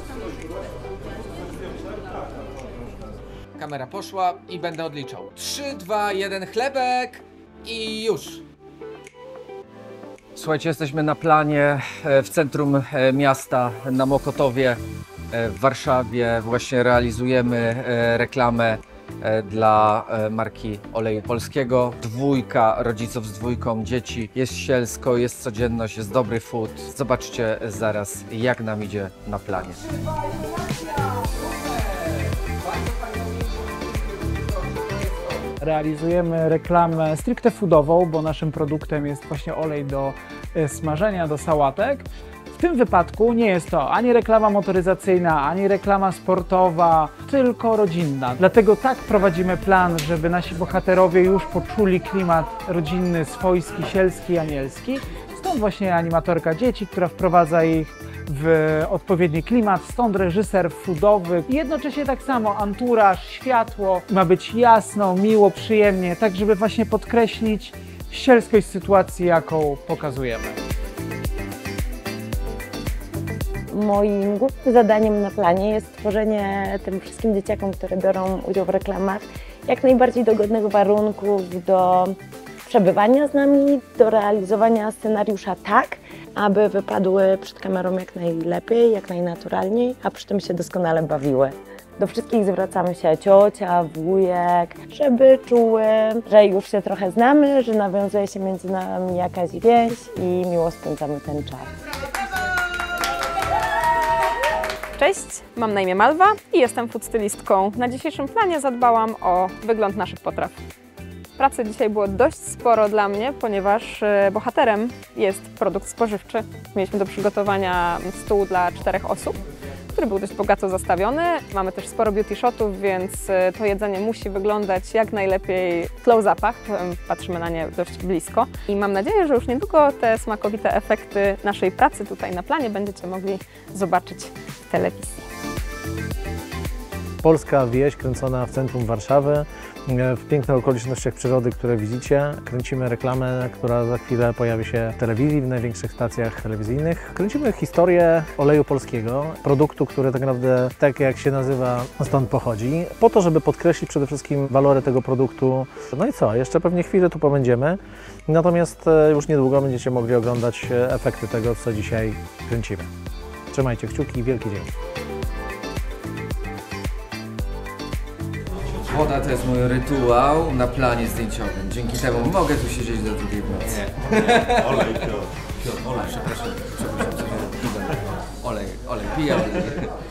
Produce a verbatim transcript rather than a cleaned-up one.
Kamera poszła i będę odliczał. trzy, dwa, jeden, chlebek i już. Słuchajcie, jesteśmy na planie w centrum miasta, na Mokotowie, w Warszawie. Właśnie realizujemy reklamę dla marki Oleju Polskiego. Dwójka rodziców z dwójką dzieci. Jest sielsko, jest codzienność, jest dobry food. Zobaczcie zaraz, jak nam idzie na planie. Realizujemy reklamę stricte foodową, bo naszym produktem jest właśnie olej do smażenia, do sałatek. W tym wypadku nie jest to ani reklama motoryzacyjna, ani reklama sportowa, tylko rodzinna. Dlatego tak prowadzimy plan, żeby nasi bohaterowie już poczuli klimat rodzinny, swojski, sielski, anielski. Stąd właśnie animatorka dzieci, która wprowadza ich w odpowiedni klimat, stąd reżyser foodowy i jednocześnie tak samo anturaż, światło. Ma być jasno, miło, przyjemnie, tak żeby właśnie podkreślić sielskość sytuacji, jaką pokazujemy. Moim głównym zadaniem na planie jest stworzenie tym wszystkim dzieciakom, które biorą udział w reklamach, jak najbardziej dogodnych warunków do przebywania z nami, do realizowania scenariusza tak, aby wypadły przed kamerą jak najlepiej, jak najnaturalniej, a przy tym się doskonale bawiły. Do wszystkich zwracamy się ciocia, wujek, żeby czuły, że już się trochę znamy, że nawiązuje się między nami jakaś więź i miło spędzamy ten czas. Cześć, mam na imię Malwa i jestem food stylistką. Na dzisiejszym planie zadbałam o wygląd naszych potraw. Pracy dzisiaj było dość sporo dla mnie, ponieważ bohaterem jest produkt spożywczy. Mieliśmy do przygotowania stół dla czterech osób, który był dość bogato zastawiony. Mamy też sporo beauty shotów, więc to jedzenie musi wyglądać jak najlepiej w close-upach. Patrzymy na nie dość blisko. I mam nadzieję, że już niedługo te smakowite efekty naszej pracy tutaj na planie będziecie mogli zobaczyć w telewizji. Polska wieś kręcona w centrum Warszawy, w pięknych okolicznościach przyrody, które widzicie. Kręcimy reklamę, która za chwilę pojawi się w telewizji, w największych stacjach telewizyjnych. Kręcimy historię oleju polskiego, produktu, który tak naprawdę, tak jak się nazywa, stąd pochodzi, po to, żeby podkreślić przede wszystkim walory tego produktu. No i co, jeszcze pewnie chwilę tu pobędziemy, natomiast już niedługo będziecie mogli oglądać efekty tego, co dzisiaj kręcimy. Trzymajcie kciuki i wielki dzięki. Woda to jest mój rytuał na planie zdjęciowym. Dzięki temu mogę tu siedzieć do drugiej w nocy. Nie, olej, Piotr. Piotr, olej, przepraszam, przepraszam, przepraszam. Olej, olej, pijam.